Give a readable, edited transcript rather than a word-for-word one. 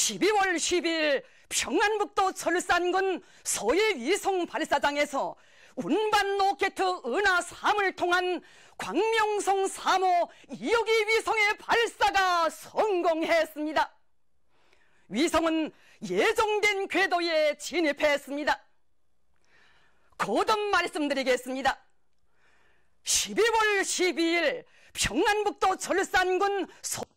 12월 10일 평안북도 철산군 서해 위성 발사장에서 운반 로켓 은하 3을 통한 광명성 3호 2호기 위성의 발사가 성공했습니다. 위성은 예정된 궤도에 진입했습니다. 거듭 말씀드리겠습니다. 12월 12일 평안북도 철산군